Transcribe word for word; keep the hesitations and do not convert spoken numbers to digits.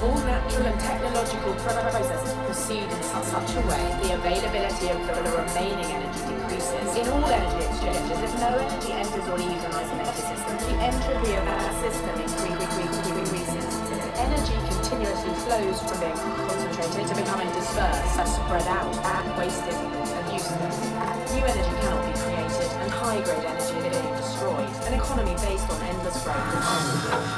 All natural and technological processes proceed in su- such a way the availability of the remaining energy decreases. In all energy exchanges, if no energy enters or leaves an isolated system, the entropy of that system increases. Energy continuously flows from being concentrated to becoming dispersed, spread out, and wasted and useless. New energy cannot be created, and high-grade energy is being destroyed. An economy based on endless growth.